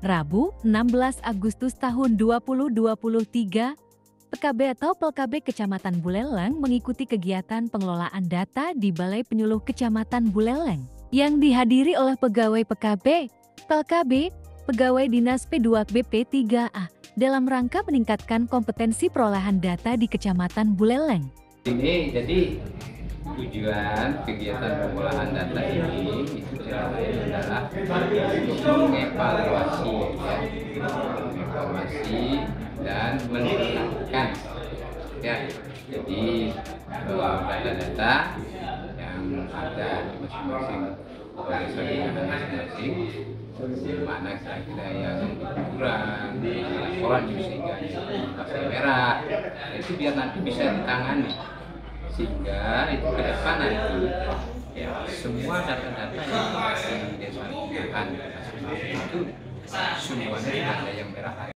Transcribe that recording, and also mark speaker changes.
Speaker 1: Rabu, 16 Agustus tahun 2023, PKB atau PLKB Kecamatan Buleleng mengikuti kegiatan pengelolaan data di Balai Penyuluh Kecamatan Buleleng yang dihadiri oleh pegawai PKB, PLKB, pegawai Dinas P2B P3A dalam rangka meningkatkan kompetensi perolahan data di Kecamatan Buleleng.
Speaker 2: Ini jadi tujuan kegiatan pengolahan data ini itu adalah untuk mengevaluasi, dan meningkatkan jadi data-data yang ada di masing-masing masing-masing, di mana kira-kira yang kurang, laporan sehingga masih merah, itu biar nanti bisa ditangani, sehingga itu ke depan nanti semua data-data yang di desa itu semuanya ada yang merah.